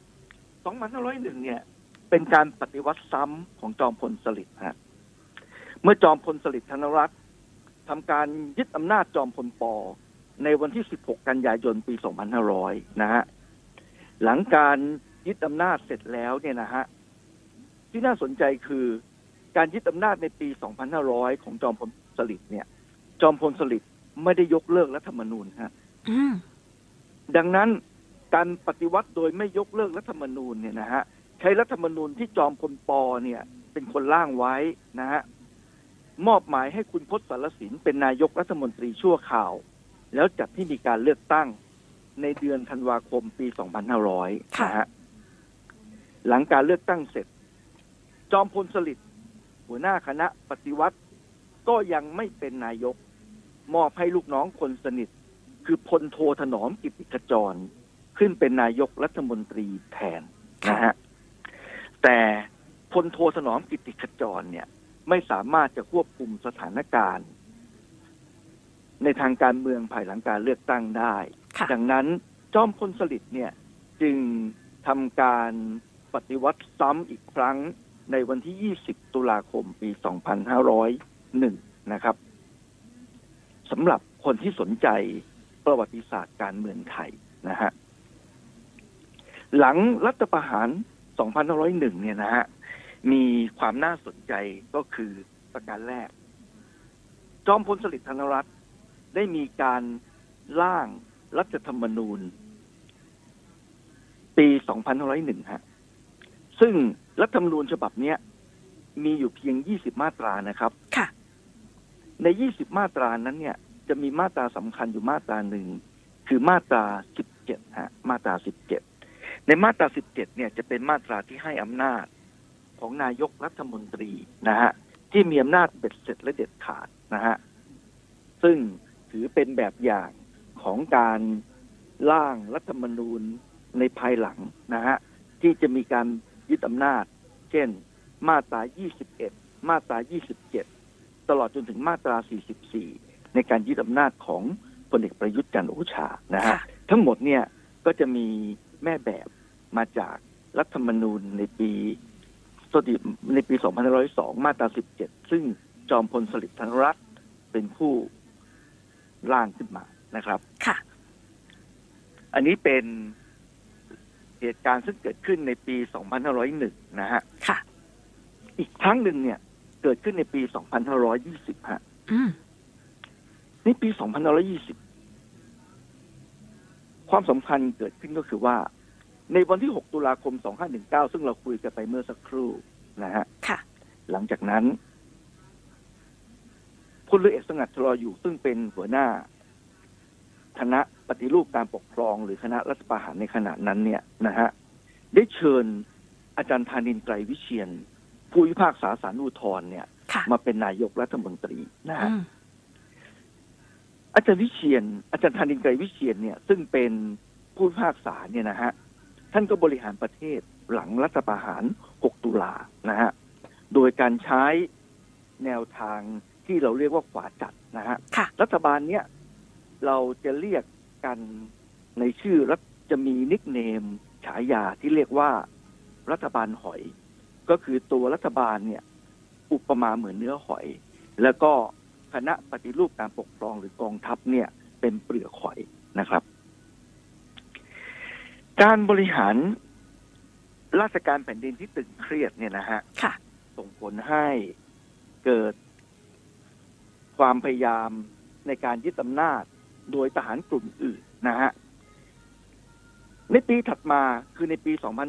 เนี่ยเป็นการปฏิวัติซ้ำของจอมพลสฤษดิ์ฮะเมื่อจอมพลสฤษดิ์ธนรัตน์ทำการยึดอำนาจจอมพลป.ในวันที่ 16 กันยายน ปี 2500 นะฮะหลังการยึดอำนาจเสร็จแล้วเนี่ยนะฮะที่น่าสนใจคือการยึดอำนาจในปี 2500 ของจอมพลสฤษดิ์เนี่ยจอมพลสฤษดิ์ไม่ได้ยกเลิกรัฐธรรมนูญฮะดังนั้นการปฏิวัติโดยไม่ยกเลิกรัฐธรรมนูญเนี่ยนะฮะใช้รัฐธรรมนูญที่จอมพลป.เนี่ยเป็นคนร่างไว้นะฮะมอบหมายให้คุณพจน์สารสินเป็นนายกรัฐมนตรีชั่วคราวแล้วจัดที่มีการเลือกตั้งในเดือนธันวาคมปี 2500 นะฮะหลังการเลือกตั้งเสร็จจอมพลสฤษดิ์หัวหน้าคณะปฏิวัติก็ยังไม่เป็นนายกมอบให้ลูกน้องคนสนิทคือพลโทถนอมกิตติขจรขึ้นเป็นนายกรัฐมนตรีแทนนะฮะแต่พลโทถนอมกิตติขจรเนี่ยไม่สามารถจะควบคุมสถานการณ์ในทางการเมืองภายหลังการเลือกตั้งได้ดังนั้นจอมพลสฤษดิ์เนี่ยจึงทำการปฏิวัติซ้ำอีกครั้งในวันที่ 20 ตุลาคม ปี 2501 นะครับสำหรับคนที่สนใจประวัติศาสตร์การเมืองไทยนะฮะหลังรัฐประหาร 2501 เนี่ยนะฮะมีความน่าสนใจก็คือประการแรกจอมพลสฤษดิ์ธนรัตน์ได้มีการร่างรัฐธรรมนูญปี 2501 ฮะซึ่งรัฐธรรมนูญฉบับนี้มีอยู่เพียง 20 มาตรานะครับใน 20 มาตรานั้นเนี่ยจะมีมาตราสำคัญอยู่มาตราหนึ่งคือมาตรา 17 ฮะมาตรา 17 ในมาตรา 17 เนี่ยจะเป็นมาตราที่ให้อำนาจของนายกรัฐมนตรีนะฮะที่มีอำนาจเบ็ดเสร็จและเด็ดขาดนะฮะซึ่งถือเป็นแบบอย่างของการร่างรัฐธรรมนูญในภายหลังนะฮะที่จะมีการยึดอำนาจเช่นมาตรา 21 มาตรา 27 ตลอดจนถึงมาตรา 44 ในการยึดอำนาจของพลเอกประยุทธ์จันทร์โอชานะฮะทั้งหมดเนี่ยก็จะมีแม่แบบมาจากรัฐธรรมนูญในปี 2502 มาตรา 17 ซึ่งจอมพลสฤษดิ์ธนรัตน์เป็นผู้ร่างขึ้นมานะครับอันนี้เป็นเหตุการณ์ซึ่งเกิดขึ้นในปี 2501 นะฮะอีกครั้งหนึ่งเนี่ยเกิดขึ้นในปี 2520 ฮะในปี 2520 ความสำคัญเกิดขึ้นก็คือว่าในวันที่ 6 ตุลาคม 2519 ซึ่งเราคุยกันไปเมื่อสักครู่นะฮะหลังจากนั้นพลเรือเอกสงัด ชลออยู่ซึ่งเป็นหัวหน้าคณะปฏิรูปการปกครองหรือคณะรัฐประหารในขณะนั้นเนี่ยนะฮะได้เชิญอาจารย์ธานินทร์ ไกรวิเชียรผู้พิพากษาศาลอุทธรณ์เนี่ยมาเป็นนายกรัฐมนตรีนะฮะอาจารย์ธานินทร์ ไกรวิเชียรเนี่ยซึ่งเป็นผู้พิพากษาเนี่ยนะฮะท่านก็บริหารประเทศหลังรัฐประหาร 6 ตุลานะฮะโดยการใช้แนวทางที่เราเรียกว่าขวาจัดนะฮะรัฐบาลเนี้ยเราจะเรียกกันในชื่อจะมีนิคเนมฉายาที่เรียกว่ารัฐบาลหอยก็คือตัวรัฐบาลเนี่ยอุปมาเหมือนเนื้อหอยแล้วก็คณะปฏิรูปการปกครองหรือกองทัพเนี่ยเป็นเปลือกหอยนะครับการบริหารราชการแผ่นดินที่ตึงเครียดเนี่ยนะฮะส่งผลให้เกิดความพยายามในการยึดอำนาจโดยทหารกลุ่มอื่นนะฮะในปีถัดมาคือในปี 2520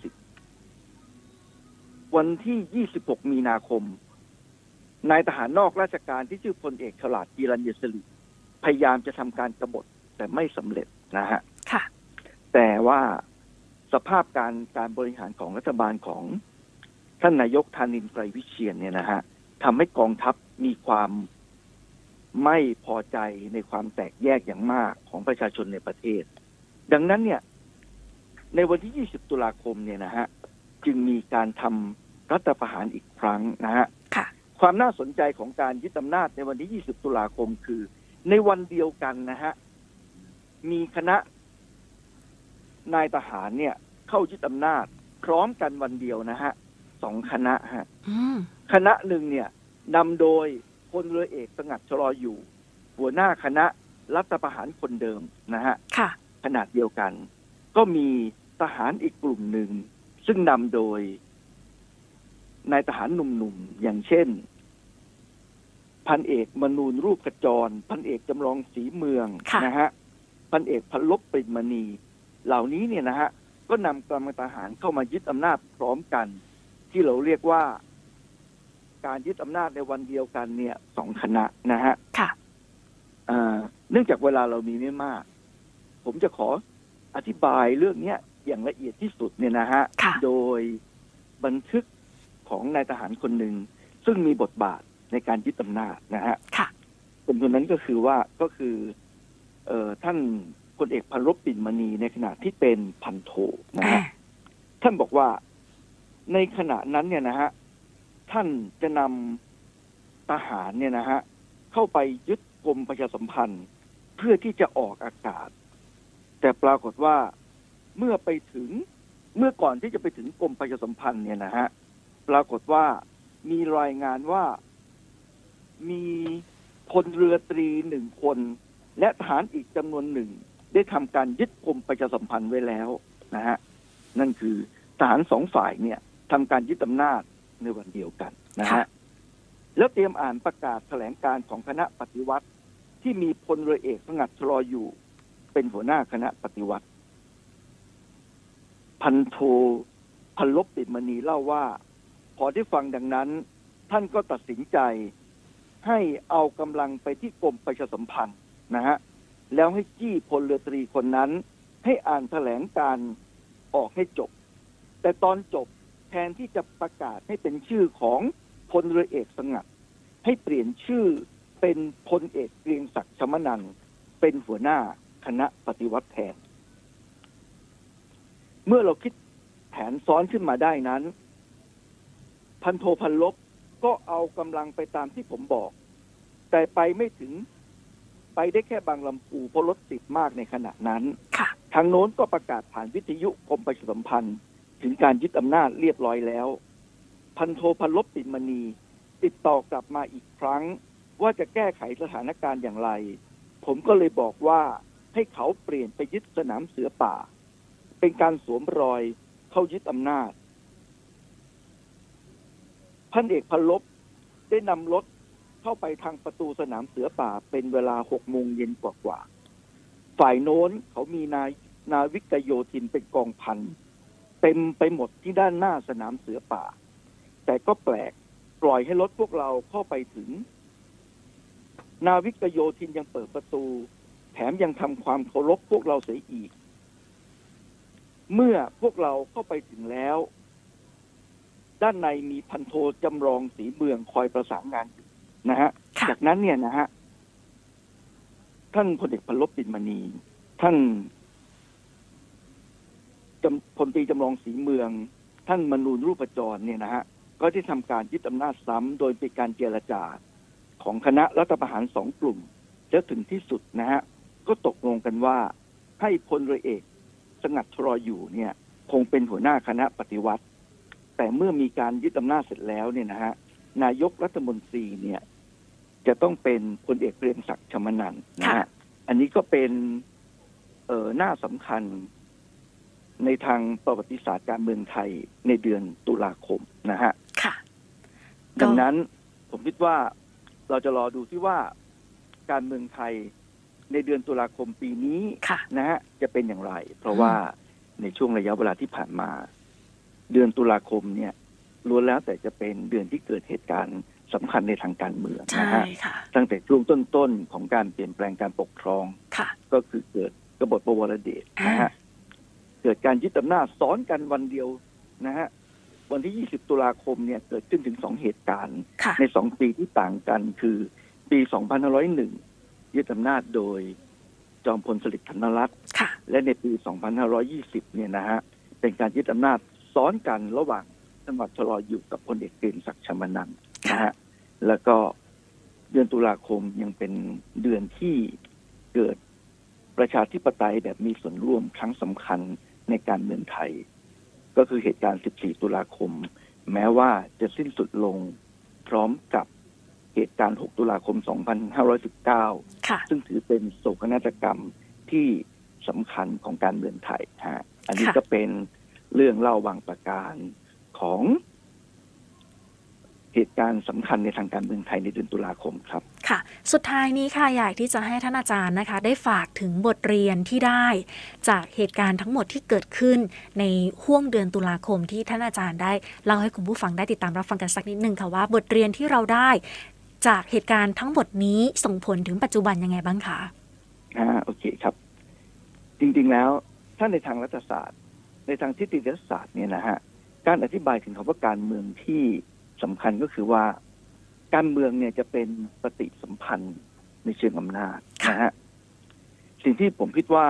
วันที่ 26 มีนาคมนายทหารนอกราชการที่ชื่อพลเอกฉลาด จีรัญญสิริพยายามจะทำการกบฏแต่ไม่สำเร็จนะฮะแต่ว่าสภาพการบริหารของรัฐบาลของท่านนายกธานินทร์ ไกรวิเชียรเนี่ยนะฮะทำให้กองทัพมีความไม่พอใจในความแตกแยกอย่างมากของประชาชนในประเทศดังนั้นเนี่ยในวันที่ 20 ตุลาคมเนี่ยนะฮะจึงมีการทำรัฐประหารอีกครั้งนะฮะความน่าสนใจของการยึดอำนาจในวันที่ 20 ตุลาคมคือในวันเดียวกันนะฮะมีคณะนายทหารเนี่ยเข้ายึดอำนาจพร้อมกันวันเดียวนะฮะ2 คณะฮะคณะหนึ่งเนี่ยนำโดยพลเรือเอกสงัด ชลออยู่หัวหน้าคณะรัฐประหารคนเดิมนะฮะขนาดเดียวกันก็มีทหารอีกกลุ่มหนึ่งซึ่งนำโดยนายทหารหนุ่มๆอย่างเช่นพันเอกมนูนรูปขจรพันเอกจำลองศรีเมืองนะฮะพันเอกพันลบปริมณีเหล่านี้เนี่ยนะฮะก็นำกำลังทหารเข้ามายึดอำนาจพร้อมกันที่เราเรียกว่าการยึดอำนาจในวันเดียวกันเนี่ย2 คณะนะฮะเนื่องจากเวลาเรามีไม่มากผมจะขออธิบายเรื่องนี้อย่างละเอียดที่สุดเนี่ยนะฮะโดยบันทึกของนายทหารคนหนึ่งซึ่งมีบทบาทในการยึดอำนาจนะฮะคนนั้นก็คือท่านพลเอกพันลบปิ่นมณีในขณะที่เป็นพันโทนะฮะท่านบอกว่าในขณะนั้นเนี่ยนะฮะท่านจะนำทหารเนี่ยนะฮะเข้าไปยึดกรมประชาสัมพันธ์เพื่อที่จะออกอากาศแต่ปรากฏว่าเมื่อก่อนที่จะไปถึงกรมประชาสัมพันธ์เนี่ยนะฮะปรากฏว่ามีรายงานว่ามีพลเรือตรี1 คนและทหารอีกจำนวนหนึ่งได้ทำการยึดกรมประชาสัมพันธ์ไว้แล้วนะฮะนั่นคือทหาร2 ฝ่ายเนี่ยทำการยึดอำนาจในวันเดียวกันนะฮะแล้วเตรียมอ่านประกาศแถลงการของคณะปฏิวัติที่มีพลเรือเอกสงัด ชลออยู่เป็นหัวหน้าคณะปฏิวัติพันโทพันลบปิ่นมณีเล่าว่าพอได้ฟังดังนั้นท่านก็ตัดสินใจให้เอากำลังไปที่กรมประชาสัมพันธ์นะฮะแล้วให้จี้พลเรือตรีคนนั้นให้อ่านแถลงการออกให้จบแต่ตอนจบแทนที่จะประกาศให้เป็นชื่อของพลเรือเอกสงัดให้เปลี่ยนชื่อเป็นพลเอกเกรียงศักดิ์ ชมนันท์เป็นหัวหน้าคณะปฏิวัติแทนเมื่อเราคิดแผนซ้อนขึ้นมาได้นั้นพันโทพันลบก็เอากำลังไปตามที่ผมบอกแต่ไปไม่ถึงไปได้แค่บางลำพูเพราะรถติดมากในขณะนั้นทางโน้นก็ประกาศผ่านวิทยุกรมประชาสัมพันธ์ถึงการยึดอำนาจเรียบร้อยแล้วพันโทพันลบปิ่นมณีติดต่อกลับมาอีกครั้งว่าจะแก้ไขสถานการณ์อย่างไรผมก็เลยบอกว่าให้เขาเปลี่ยนไปยึดสนามเสือป่าเป็นการสวมรอยเข้ายึดอำนาจพันเอกพันลบได้นำรถเข้าไปทางประตูสนามเสือป่าเป็นเวลา 6 โมงเย็นกว่าๆฝ่ายโน้นเขามีนาวิกโยธินเป็นกองพันเต็มไปหมดที่ด้านหน้าสนามเสือป่าแต่ก็แปลกปล่อยให้รถพวกเราเข้าไปถึงนาวิกโยธินยังเปิดประตูแถมยังทำความเคารพพวกเราเสียอีกเมื่อพวกเราเข้าไปถึงแล้วด้านในมีพันโทจำลองศรีเมืองคอยประสานงานอยู่นะฮะจากนั้นเนี่ยนะฮะท่านพลเอกพันลบปิ่นมณีท่านพลตรีจำลองศรีเมืองท่านมนูนรูปจรเนี่ยนะฮะก็ได้ทำการยึดอำนาจซ้ำโดยเป็นการเจรจาของคณะรัฐประหาร2 กลุ่มแล้วถึงที่สุดนะฮะก็ตกลงกันว่าให้พลเรือเอกสงัดชลออยู่เนี่ยคงเป็นหัวหน้าคณะปฏิวัติแต่เมื่อมีการยึดอำนาจเสร็จแล้วเนี่ยนะฮะนายกรัฐมนตรีเนี่ยจะต้องเป็นพลเอกเปรมศักดิ์ชมนันท์นะฮะอันนี้ก็เป็นหน้าสำคัญในทางประวัติศาสตร์การเมืองไทยในเดือนตุลาคมนะฮะดังนั้นผมคิดว่าเราจะรอดูที่ว่าการเมืองไทยในเดือนตุลาคมปีนี้นะฮะจะเป็นอย่างไรเพราะว่าในช่วงระยะเวลาที่ผ่านมาเดือนตุลาคมเนี่ยล้วนแล้วแต่จะเป็นเดือนที่เกิดเหตุการณ์สำคัญในทางการเมืองนะฮะตั้งแต่ช่วงต้นๆของการเปลี่ยนแปลงการปกครองก็คือเกิดกบฏปวารเดชนะฮะเกิดการยึดอำนาจซ้อนกันวันเดียวนะฮะวันที่20ตุลาคมเนี่ยเกิดขึ้นถึง2เหตุการณ์ใน2ปีที่ต่างกันคือปี2501ยึดอำนาจโดยจอมพลสฤษดิ์ธนรัตน์และในปี2520เนี่ยนะฮะเป็นการยึดอำนาจซ้อนกันระหว่างจังหวัดชลออยู่กับพลเอกเปรมศักดิ์ชมนันท์นะฮะแล้วก็เดือนตุลาคมยังเป็นเดือนที่เกิดประชาธิปไตยแบบมีส่วนร่วมครั้งสำคัญในการเมืองไทยก็คือเหตุการณ์14ตุลาคมแม้ว่าจะสิ้นสุดลงพร้อมกับเหตุการณ์6ตุลาคม2519ซึ่งถือเป็นโศกนาฏกรรมที่สำคัญของการเมืองไทยฮะอันนี้ก็เป็นเรื่องเล่าบางประการของเหตุการณ์สำคัญในทางการเมืองไทยในเดือนตุลาคมครับค่ะสุดท้ายนี้ค่ะอยากที่จะให้ท่านอาจารย์นะคะได้ฝากถึงบทเรียนที่ได้จากเหตุการณ์ทั้งหมดที่เกิดขึ้นในห้วงเดือนตุลาคมที่ท่านอาจารย์ได้เล่าให้คุณผู้ฟังได้ติดตามรับฟังกันสักนิดนึงค่ะว่าบทเรียนที่เราได้จากเหตุการณ์ทั้งหมดนี้ส่งผลถึงปัจจุบันยังไงบ้างคะโอเคครับจริงๆแล้วถ้าในทางรัฐศาสตร์ในทางทฤษฎีรัฐศาสตร์เนี่ยนะฮะการอธิบายถึงคำว่าการเมืองที่สำคัญก็คือว่าการเมืองเนี่ยจะเป็นปฏิสัมพันธ์ในเชิงอำนาจนะฮะสิ่งที่ผมคิดว่า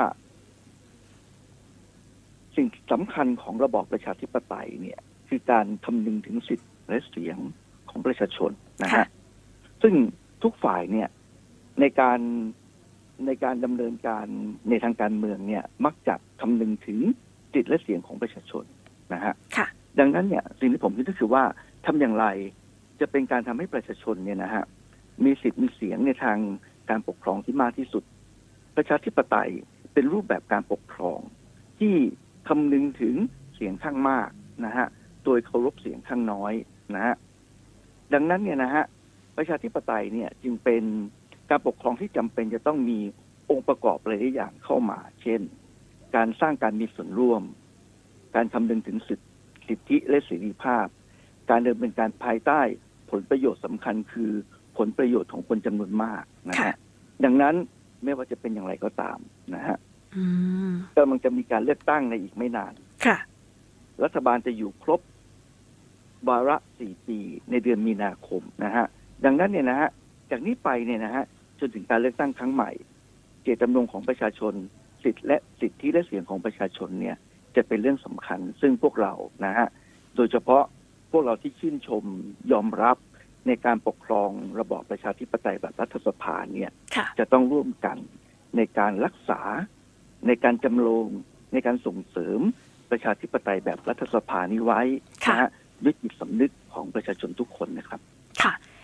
สิ่งสำคัญของระบอบประชาธิปไตยเนี่ยคือการคำนึงถึงสิทธิและเสียงของประชาชนนะฮะซึ่งทุกฝ่ายเนี่ยในการดำเนินการในทางการเมืองเนี่ยมักจะคำนึงถึงสิทธิและเสียงของประชาชนนะฮะดังนั้นเนี่ยสิ่งที่ผมคิดก็คือว่าทำอย่างไรจะเป็นการทำให้ประชาชนเนี่ยนะฮะมีสิทธิ์มีเสียงในทางการปกครองที่มากที่สุดประชาธิปไตยเป็นรูปแบบการปกครองที่คำนึงถึงเสียงข้างมากนะฮะโดยเคารพเสียงข้างน้อยนะฮะดังนั้นเนี่ยนะฮะประชาธิปไตยเนี่ยจึงเป็นการปกครองที่จำเป็นจะต้องมีองค์ประกอบหลายอย่างเข้ามาเช่นการสร้างการมีส่วนร่วมการคำนึงถึงสิทธิและเสรีภาพการดำเนินการภายใต้ผลประโยชน์สำคัญคือผลประโยชน์ของคนจำนวนมากนะฮะดังนั้นไม่ว่าจะเป็นอย่างไรก็ตามนะฮะก็มันจะมีการเลือกตั้งในอีกไม่นานรัฐบาลจะอยู่ครบวาระ4 ปีในเดือนมีนาคมนะฮะดังนั้นเนี่ยนะฮะจากนี้ไปเนี่ยนะฮะจนถึงการเลือกตั้งครั้งใหม่เจตจำนงของประชาชนสิทธิและเสียงของประชาชนเนี่ยจะเป็นเรื่องสำคัญซึ่งพวกเรานะฮะโดยเฉพาะพวกเราที่ชื่นชมยอมรับในการปกครองระบอบประชาธิปไตยแบบรัฐสภาเนี่ยจะต้องร่วมกันในการรักษาในการจำลองในการส่งเสริมประชาธิปไตยแบบรัฐสภานี้ไว้นะฮะด้วยจิตสำนึกของประชาชนทุกคนนะครับค่ะ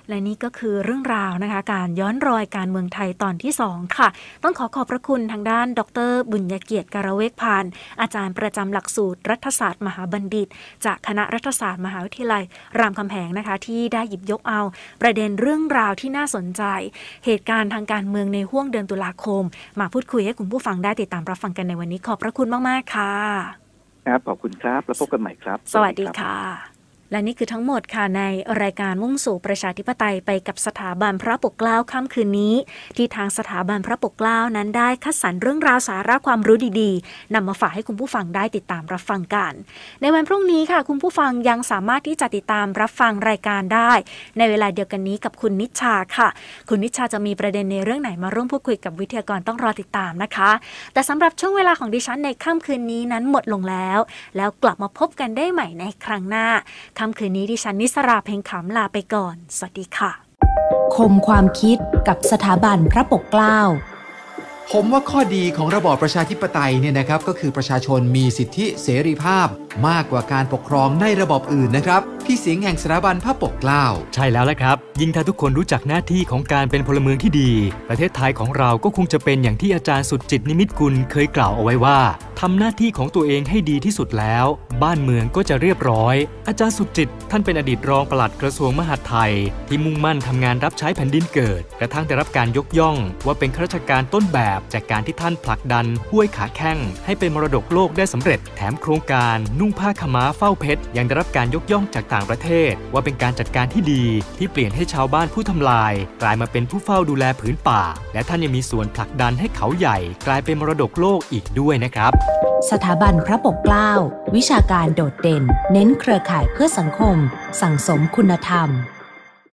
และนี่ก็คือเรื่องราวนะคะการย้อนรอยการเมืองไทยตอนที่2ค่ะต้องขอบพระคุณทางด้านดร.บุญญเกียรติการเวกพานอาจารย์ประจำหลักสูตรรัฐศาสตร์มหาบัณฑิตจากคณะรัฐศาสตร์มหาวิทยาลัยรามคำแหงนะคะที่ได้หยิบยกเอาประเด็นเรื่องราวที่น่าสนใจเหตุการณ์ทางการเมืองในห้วงเดือนตุลาคมมาพูดคุยให้คุณผู้ฟังได้ติดตามรับฟังกันในวันนี้ขอบพระคุณมากๆค่ะครับขอบคุณครับแล้วพบกันใหม่ครับสวัสดีค่ะและนี่คือทั้งหมดค่ะในรายการมุ่งสู่ประชาธิปไตยไปกับสถาบันพระปกเกล้าค่ำคืนนี้ที่ทางสถาบันพระปกเกล้านั้นได้คัดสรรเรื่องราวสาระความรู้ดีๆนำมาฝากให้คุณผู้ฟังได้ติดตามรับฟังกันในวันพรุ่งนี้ค่ะคุณผู้ฟังยังสามารถที่จะติดตามรับฟังรายการได้ในเวลาเดียวกันนี้กับคุณนิชชาค่ะคุณนิชชาจะมีประเด็นในเรื่องไหนมาร่วมพูดคุยกับวิทยากรต้องรอติดตามนะคะแต่สำหรับช่วงเวลาของดิฉันในค่ำคืนนี้นั้นหมดลงแล้วกลับมาพบกันได้ใหม่ในครั้งหน้าค่ำคืนนี้ดิฉันนิสราเพ็งขำลาไปก่อนสวัสดีค่ะคมความคิดกับสถาบันพระปกเกล้าผมว่าข้อดีของระบอบประชาธิปไตยเนี่ยนะครับก็คือประชาชนมีสิทธิเสรีภาพมากกว่าการปกครองในระบอบอื่นนะครับพี่สิงห์แห่งสถาบันพระปกเกล้าใช่แล้วละครับยิ่งถ้าทุกคนรู้จักหน้าที่ของการเป็นพลเมืองที่ดีประเทศไทยของเราก็คงจะเป็นอย่างที่อาจารย์สุดจิตนิมิตกุลเคยกล่าวเอาไว้ว่าทำหน้าที่ของตัวเองให้ดีที่สุดแล้วบ้านเมืองก็จะเรียบร้อยอาจารย์สุดจิตท่านเป็นอดีตรองปลัดกระทรวงมหาดไทยที่มุ่งมั่นทำงานรับใช้แผ่นดินเกิดกระทั่งได้รับการยกย่องว่าเป็นข้าราชการต้นแบบจากการที่ท่านผลักดันห้วยขาแข้งให้เป็นมรดกโลกได้สำเร็จแถมโครงการนุ่งผ้าขม้าเฝ้าเพชรยังได้รับการยกย่องจากต่างประเทศว่าเป็นการจัดการที่ดีที่เปลี่ยนให้ชาวบ้านผู้ทำลายกลายมาเป็นผู้เฝ้าดูแลผืนป่าและท่านยังมีส่วนผลักดันให้เขาใหญ่กลายเป็นมรดกโลกอีกด้วยนะครับสถาบันพระปกเกล้าวิชาการโดดเด่นเน้นเครือข่ายเพื่อสังคมสั่งสมคุณธรรม